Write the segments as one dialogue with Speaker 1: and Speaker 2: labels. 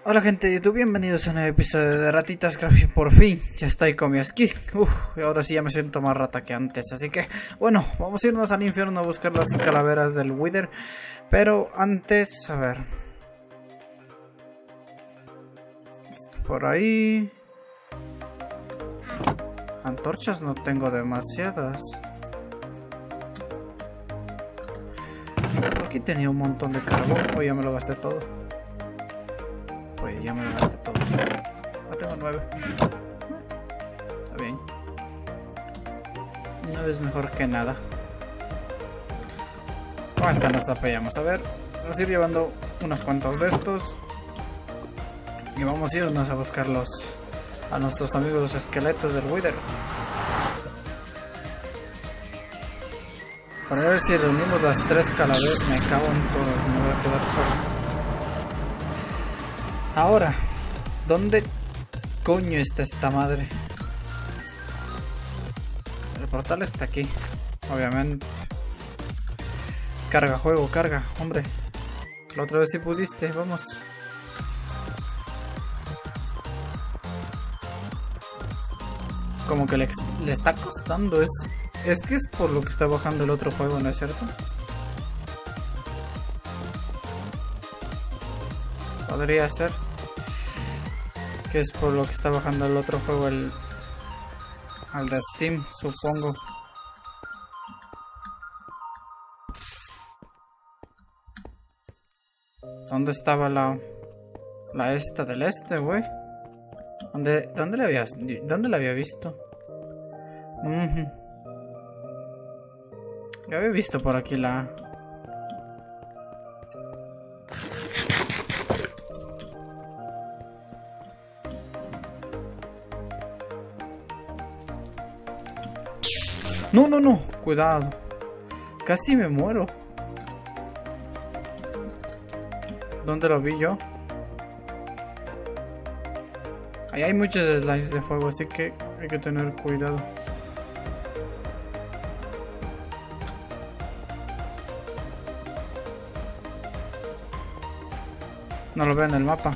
Speaker 1: Hola gente de YouTube, bienvenidos a un nuevo episodio de Ratitas Craft. Por fin, ya estoy con mi skin. Y ahora sí ya me siento más rata que antes. Así que, bueno, vamos a irnos al infierno a buscar las calaveras del Wither. Pero antes, a ver. Esto por ahí. Antorchas no tengo demasiadas. Aquí tenía un montón de carbón. O ya me lo gasté todo. Pues ya me lo gasté todo. Ah, tengo 9. Está bien. 9 es mejor que nada. Con esta nos apoyamos. A ver, vamos a ir llevando unos cuantos de estos. Y vamos a irnos a buscar a nuestros amigos los esqueletos del Wither. Para ver si reunimos las 3 calaveras. Me cago en todo, me voy a quedar solo. Ahora, ¿dónde coño está esta madre? El portal está aquí, obviamente. Carga, juego, carga, hombre. La otra vez sí pudiste, vamos. Como que le está costando, es que es por lo que está bajando el otro juego, ¿no es cierto? Podría ser que es por lo que está bajando el otro juego, al de Steam, supongo. ¿Dónde estaba la esta del este, güey? ¿Dónde la había visto? Ya había visto por aquí la... No, no, no, cuidado. Casi me muero. ¿Dónde lo vi yo? Ahí hay muchos slimes de fuego, así que hay que tener cuidado. No lo veo en el mapa.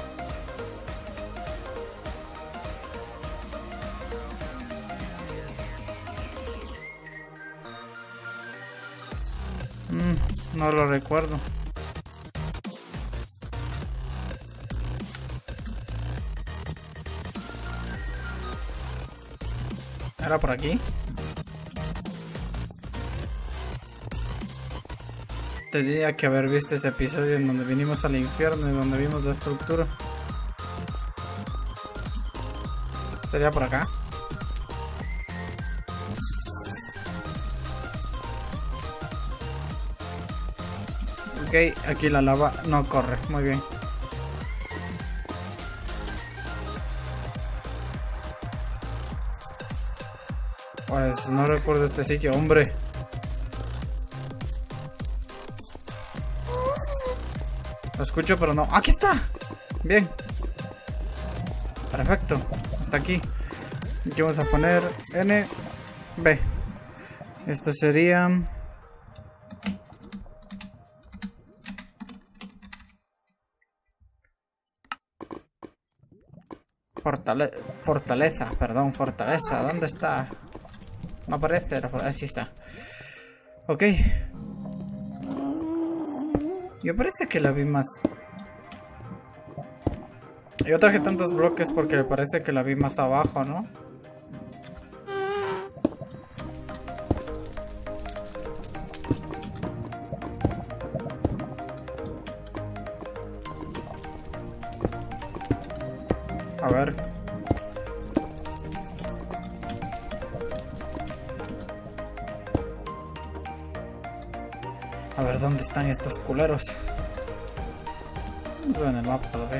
Speaker 1: No lo recuerdo. ¿Era por aquí? Tenía que haber visto ese episodio en donde vinimos al infierno y donde vimos la estructura. ¿Sería por acá? Ok, aquí la lava no corre, muy bien. Pues no recuerdo este sitio, hombre. Lo escucho, pero no. ¡Aquí está! Bien. Perfecto. Hasta aquí. Aquí vamos a poner N, B. Esto sería... Fortaleza, perdón, fortaleza. ¿Dónde está? No aparece. Así está. Ok. Yo parece que la vi más. Yo traje tantos bloques porque me parece que la vi más abajo, ¿no? A ver. A ver, ¿dónde están estos culeros? No se ve en el mapa todavía.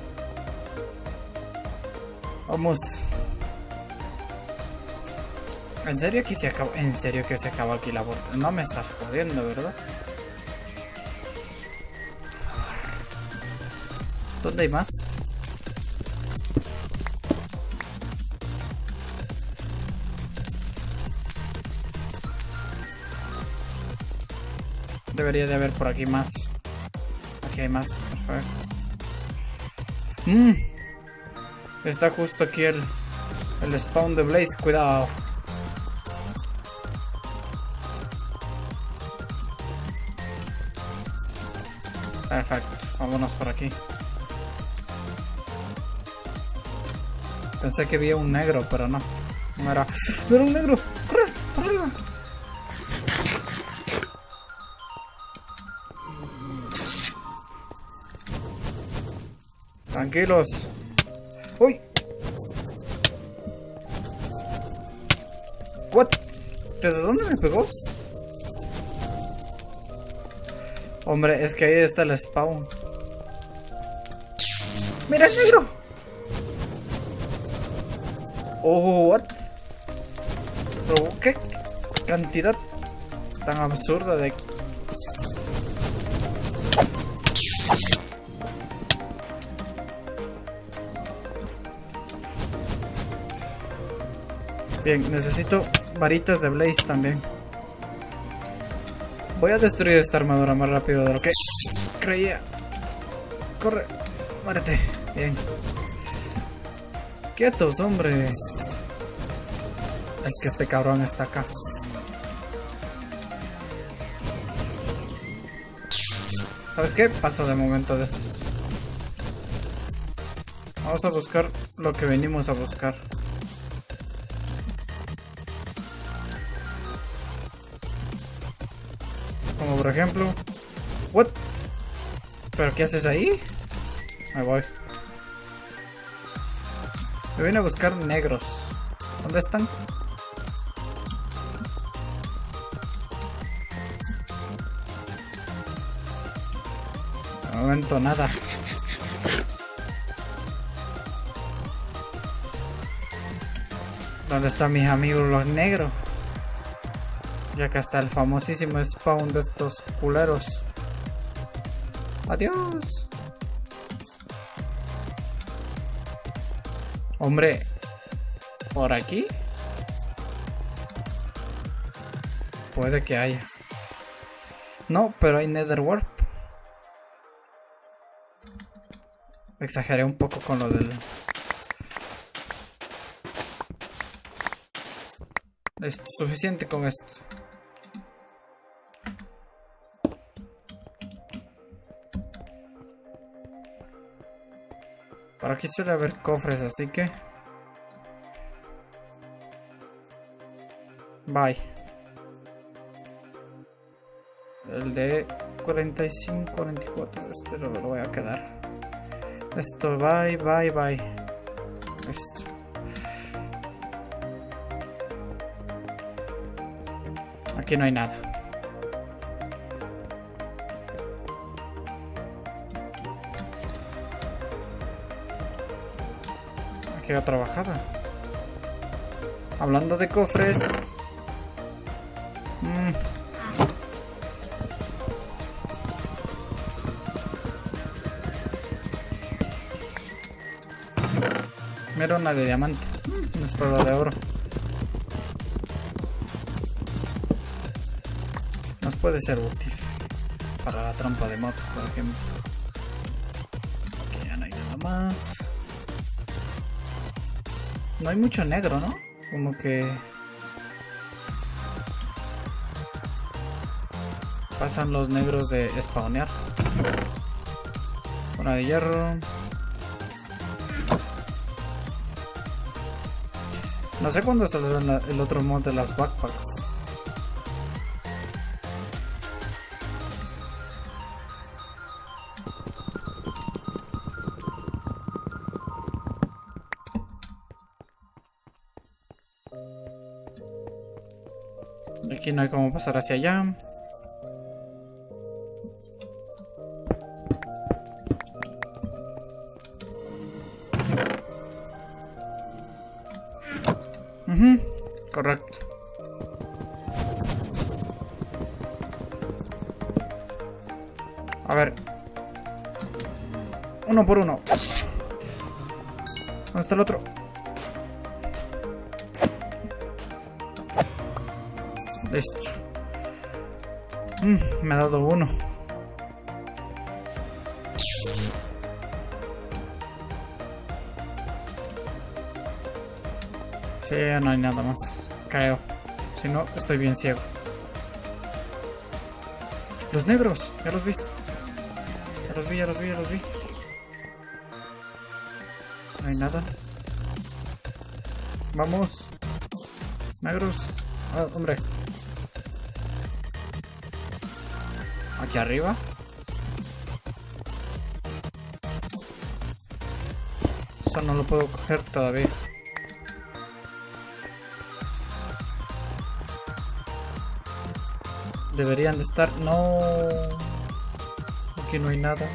Speaker 1: Vamos. ¿En serio aquí se acaba? ¿En serio que se acaba aquí la vuelta? No me estás jodiendo, ¿verdad? ¿Dónde hay más? Debería de haber por aquí más. Aquí hay más. Perfecto. Está justo aquí el spawn de Blaze, cuidado. Perfecto, vámonos por aquí. Pensé que había un negro, pero no. No era un negro. ¡Corre! ¡Corre! Tranquilos. ¡Uy! ¿What? ¿De dónde me pegó? Hombre, es que ahí está el spawn. ¡Mira el negro! Oh, what? Pero qué cantidad tan absurda de... Bien, necesito varitas de Blaze también. Voy a destruir esta armadura más rápido de lo que creía. Corre, muérete. Bien. Quietos, hombre. Es que este cabrón está acá. ¿Sabes qué? Paso de momento de estos. Vamos a buscar lo que venimos a buscar. Como por ejemplo... ¿What? ¿Pero qué haces ahí? Me voy. Me vine a buscar negros. ¿Dónde están? De momento nada. ¿Dónde están mis amigos los negros? Ya que está el famosísimo spawn de estos culeros. Adiós. Hombre, ¿por aquí? Puede que haya. No, pero hay Nether Warp. Exageré un poco con lo del... Listo, suficiente con esto. Por aquí suele haber cofres, así que... Bye. El de 45, 44, este lo voy a quedar. Esto, bye, bye, bye. Listo. Aquí no hay nada. Aquí hay otra bajada. Hablando de cofres. Mira una de diamante. Una espada de oro. Nos puede ser útil. Para la trampa de mobs, por ejemplo. Aquí ya no hay nada más. No hay mucho negro, ¿no? Como que... pasan los negros de spawnear. Una de hierro. No sé cuándo saldrá el otro mod de las backpacks. Aquí no hay cómo pasar hacia allá. Correcto. A ver. Uno por uno. ¿Dónde está el otro? Listo. Me ha dado uno. Sí, no hay nada más, creo. Si no, estoy bien ciego. Los negros, ya los viste. Ya los vi, ya los vi, ya los vi. No hay nada. Vamos. Negros. Ah, hombre. Aquí arriba. Eso no lo puedo coger todavía. Deberían de estar... No. Aquí no hay nada.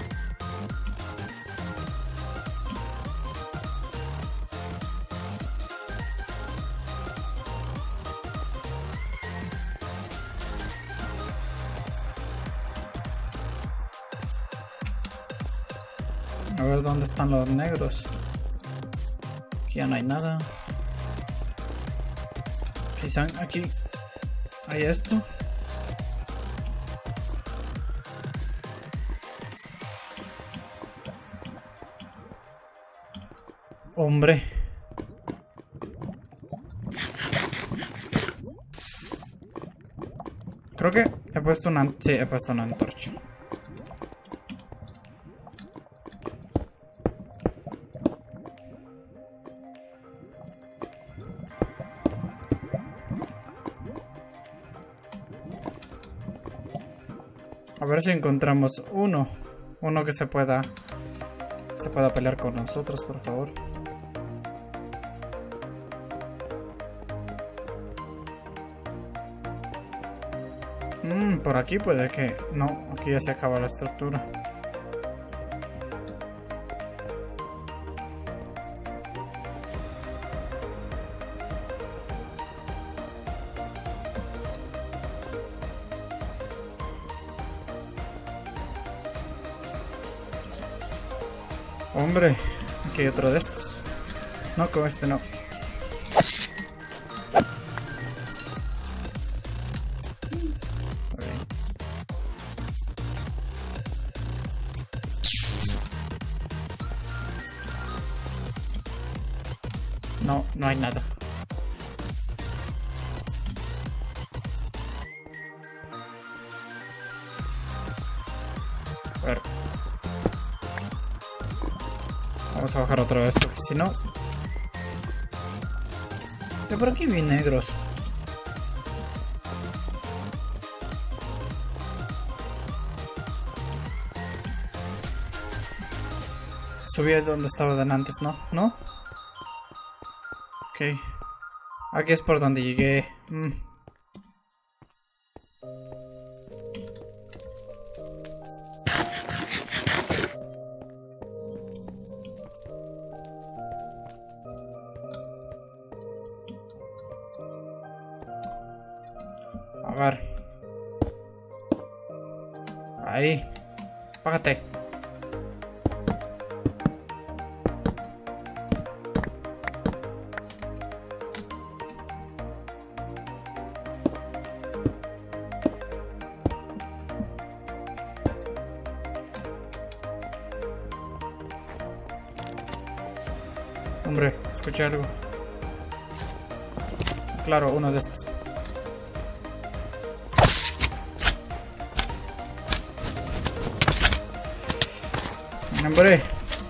Speaker 1: A ver dónde están los negros. Aquí ya no hay nada. Quizá aquí hay esto. Hombre. Creo que he puesto una... Sí, he puesto una antorcha. A ver si encontramos uno que se pueda pelear con nosotros, por favor. Por aquí puede que... No, aquí ya se acaba la estructura. Hombre, aquí hay otro de estos. No, con este no. Okay. No, no hay nada. A ver. Vamos a bajar otra vez, porque si no... De por aquí vi negros. Subí a donde estaba antes, ¿no? ¿No? Ok. Aquí es por donde llegué. A ver. Ahí. Bájate. Hombre, escuché algo. Claro, uno de estos. Hombre.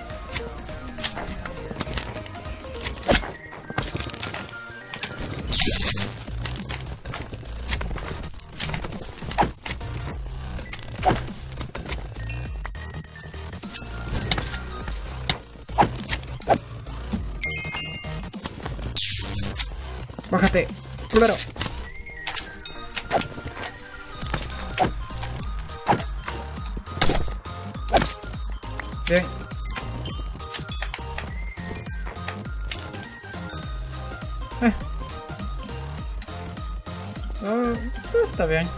Speaker 1: Bájate, culero. Bien. Está bien.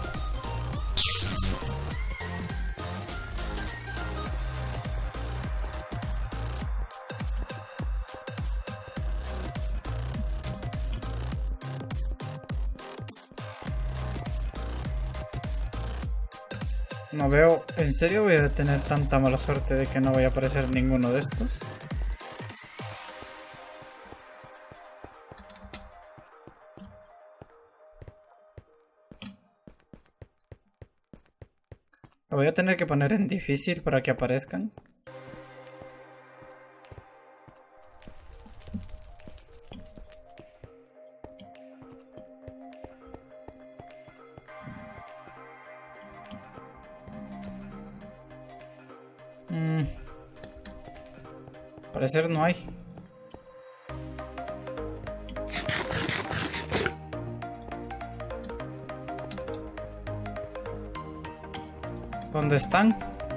Speaker 1: No veo, ¿en serio voy a tener tanta mala suerte de que no vaya a aparecer ninguno de estos? Lo voy a tener que poner en difícil para que aparezcan. Parecer no hay. ¿Dónde están?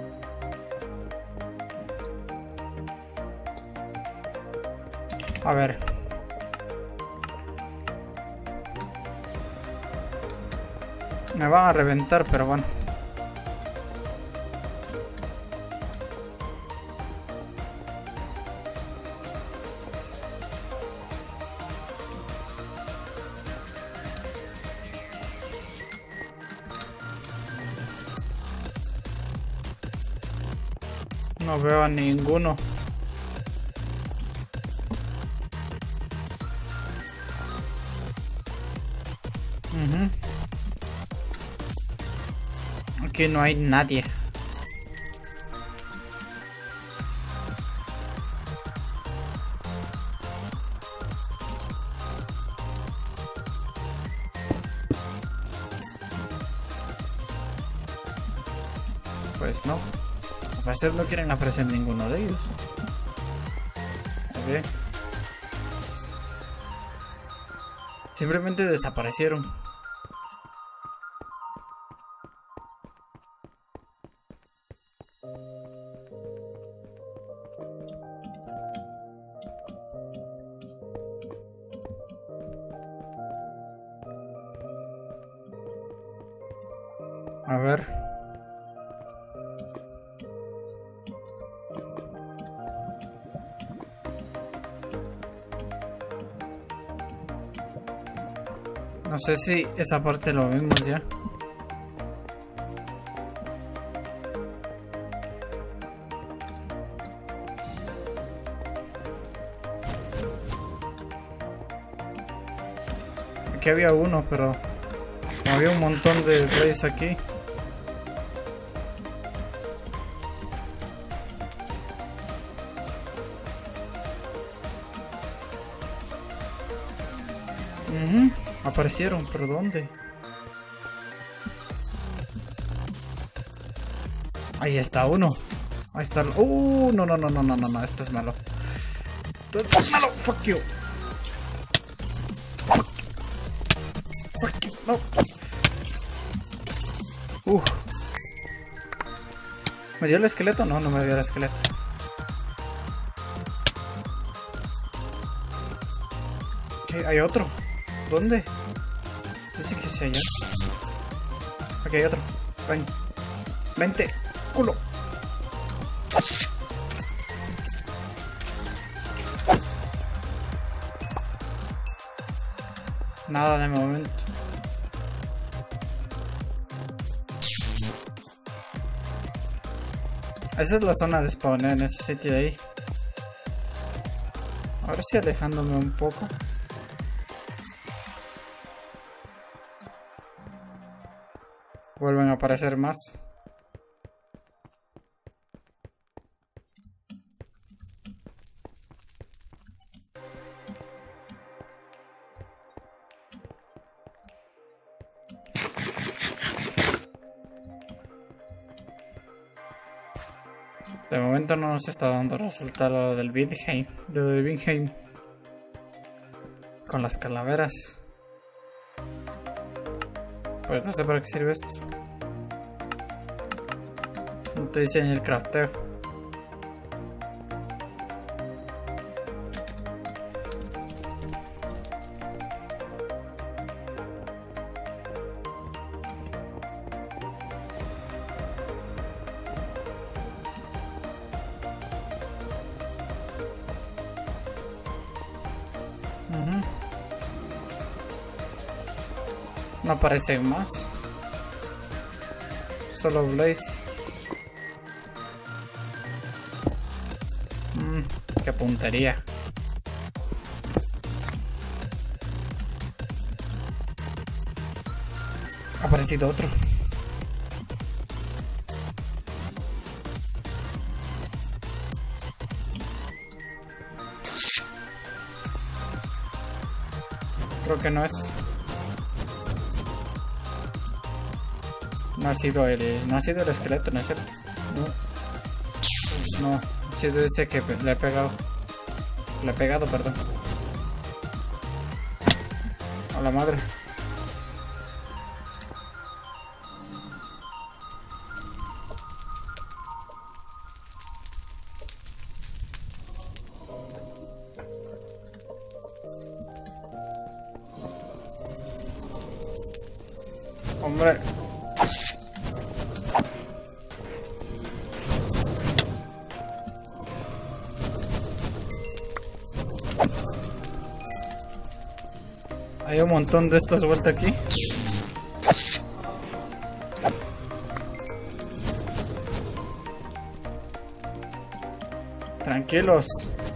Speaker 1: A ver. Me van a reventar, pero bueno. No veo a ninguno. Aquí no hay nadie. Pues no. Al parecer no quieren aparecer ninguno de ellos. Ok. Simplemente desaparecieron. A ver. No sé si esa parte lo vimos ya. Aquí había uno, pero había un montón de reyes aquí. Aparecieron, pero ¿dónde? Ahí está uno. Ahí está. No, no, no, no, no, no, no, esto es malo. Esto es malo, fuck you. Fuck you, no. ¿Me dio el esqueleto? No, no me dio el esqueleto. Ok, hay otro. ¿Dónde? Dice que sí allá. Aquí hay otro. Ven. Vente. Culo. Nada de momento. Esa es la zona de spawn, en ese sitio de ahí. Ahora sí alejándome un poco. Vuelven a aparecer más. De momento no nos está dando resultado del Vidheim, con las calaveras. Pues no sé para qué sirve esto. No te dice ni el crafteo. No aparecen más. Solo Blaze. Qué puntería. Ha aparecido otro. Creo que no es. No ha sido el esqueleto, ¿no es cierto? No, ha sido ese que le he pegado. Le he pegado, perdón. A la madre. Hombre. Hay un montón de estas vueltas aquí. Tranquilos.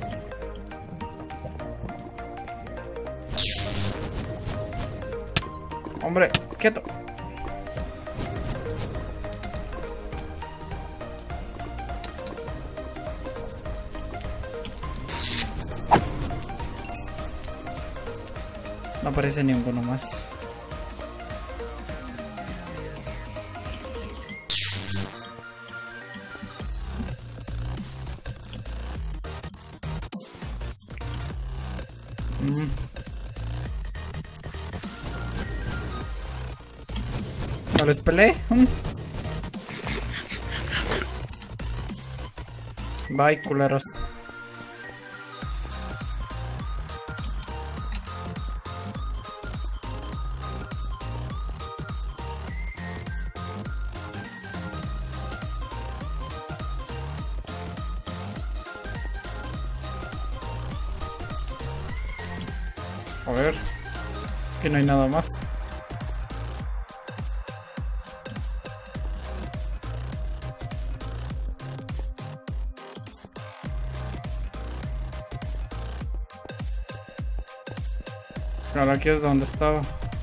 Speaker 1: Hombre, quieto. No aparece ninguno más. No les peleé. Bye, culeros. A ver, aquí no hay nada más. Claro, aquí es donde estaba.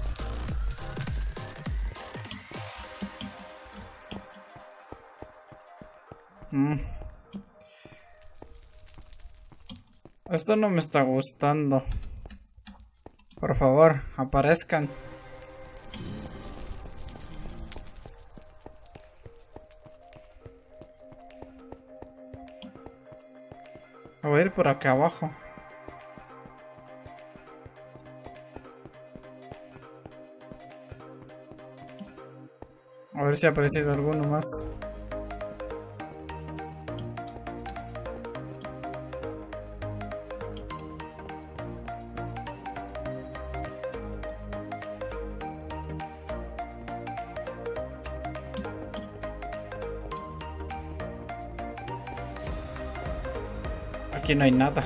Speaker 1: Esto no me está gustando. Por favor, aparezcan. Voy a ir por acá abajo. A ver si ha aparecido alguno más. Aquí no hay nada.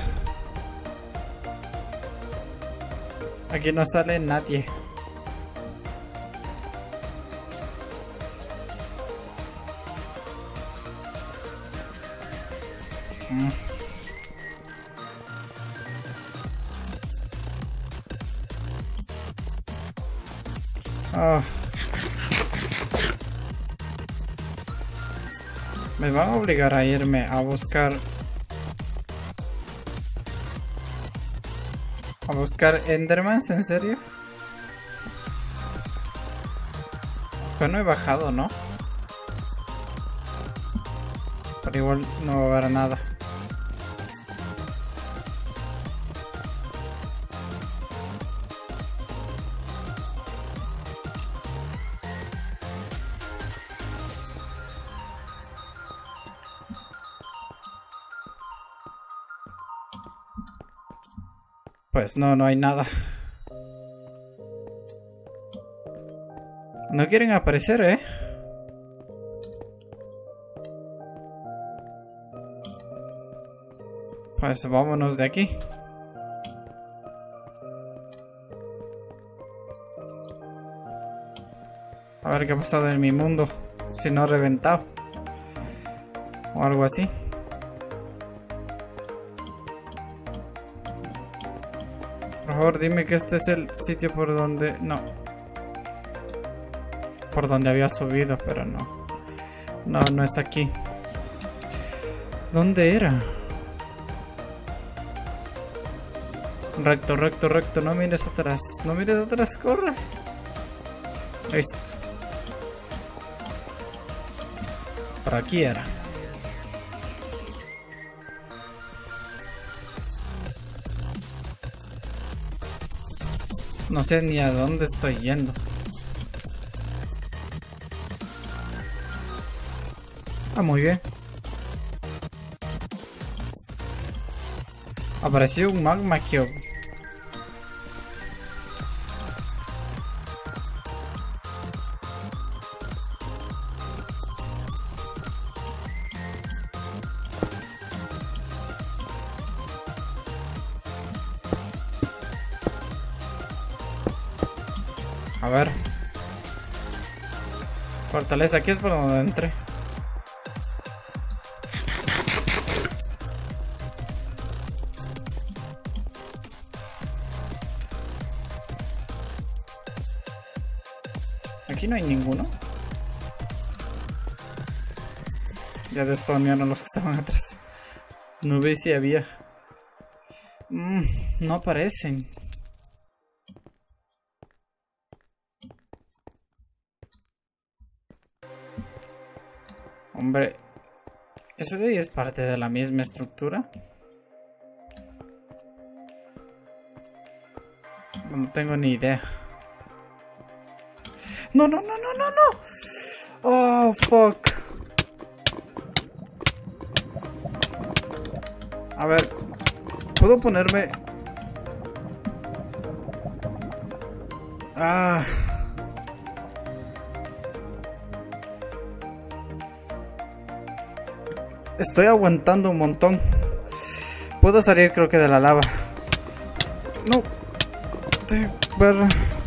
Speaker 1: Aquí no sale nadie. Oh. Me van a obligar a irme a buscar Endermans, ¿en serio? Pues no he bajado, ¿no? Pero igual no va a haber nada. Pues no hay nada. No quieren aparecer, ¿eh? Pues vámonos de aquí. A ver qué ha pasado en mi mundo. Si no he reventado. O algo así. Por favor, dime que este es el sitio por donde... No. Por donde había subido, pero no. No es aquí. ¿Dónde era? Recto, recto, recto. No mires atrás. No mires atrás. Corre. Listo. Por aquí era. No sé ni a dónde estoy yendo. Ah, muy bien. Apareció un magma cube. A ver. Fortaleza, aquí es por donde entré. Aquí no hay ninguno. Ya despawnearon los que estaban atrás. No vi si había. No aparecen. Hombre, ¿eso de ahí es parte de la misma estructura? No tengo ni idea. No, no, no, no, no, no. Oh, fuck. A ver, ¿puedo ponerme? Ah. Estoy aguantando un montón. Puedo salir, creo que de la lava. No. Ver.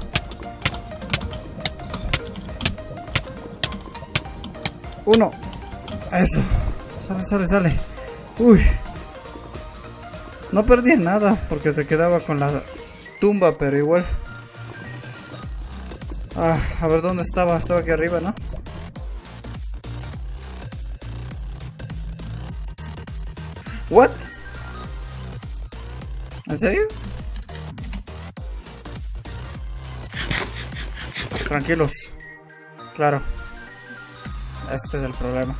Speaker 1: Uno. Eso. Sale, sale, sale. Uy. No perdí nada porque se quedaba con la tumba, pero igual. Ah, a ver dónde estaba. Estaba aquí arriba, ¿no? What? ¿En serio? Tranquilos. Claro. Este es el problema.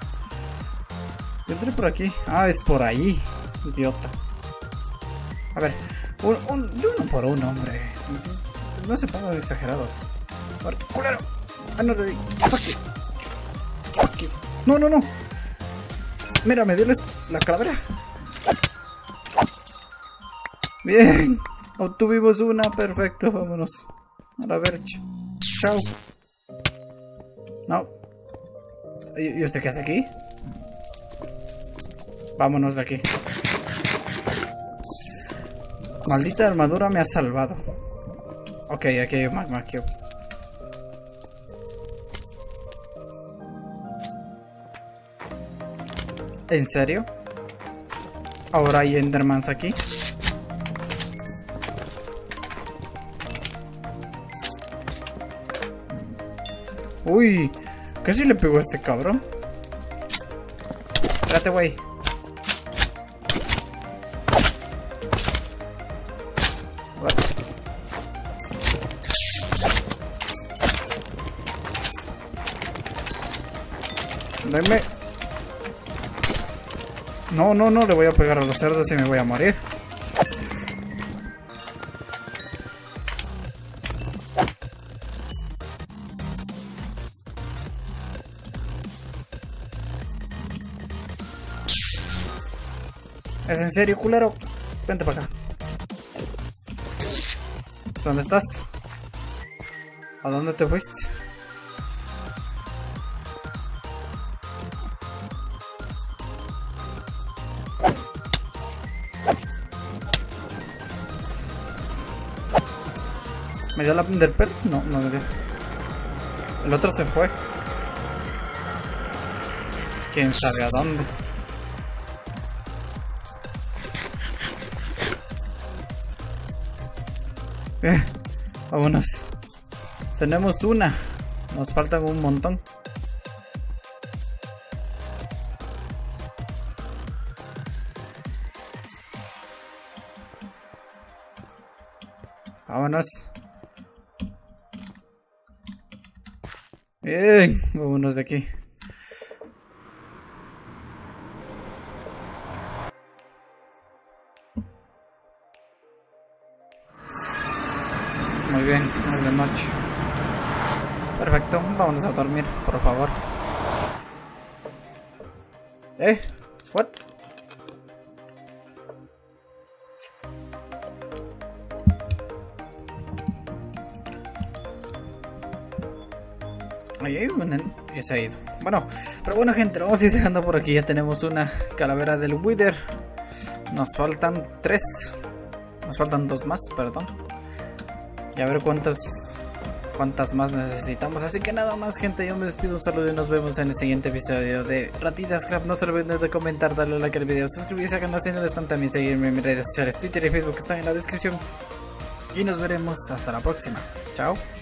Speaker 1: Yo entré por aquí. Ah, es por ahí. Idiota. A ver. Uno por uno, hombre. No se pongan exagerados. ¡Culero! Ah, no te di. Fuck you. No, no, no. Mira, me dio la calavera. Bien. Obtuvimos una. Perfecto. Vámonos. A la verga. Chao. No. ¿Y usted qué hace aquí? Vámonos de aquí. Maldita armadura me ha salvado. Ok, aquí hay un magma cube. ¿En serio? Ahora hay endermans aquí. Uy, casi le pegó a este cabrón. Espérate, güey. Dame. No, no, no le voy a pegar a los cerdos y me voy a morir. ¿Es en serio, culero? Vente para acá. ¿Dónde estás? ¿A dónde te fuiste? ¿Me dio la Enderpearl? No, no me dio. El otro se fue. ¿Quién sabe a dónde? Vámonos. Tenemos una. Nos faltan un montón. Vámonos. Bien, vámonos de aquí. Muy bien, es de noche. Perfecto, vámonos a dormir, por favor. ¿What? Ahí y se ha ido. Bueno, pero bueno, gente, lo vamos a ir dejando por aquí. Ya tenemos una calavera del Wither. Nos faltan 3. Nos faltan 2 más, perdón. Y a ver cuántas más necesitamos. Así que nada más, gente, yo me despido, un saludo y nos vemos en el siguiente episodio de Ratitas Craft. No se olviden de comentar, darle like al video, suscribirse al canal si no lo están, también seguirme en mis redes sociales, Twitter y Facebook, que están en la descripción. Y nos veremos hasta la próxima. Chao.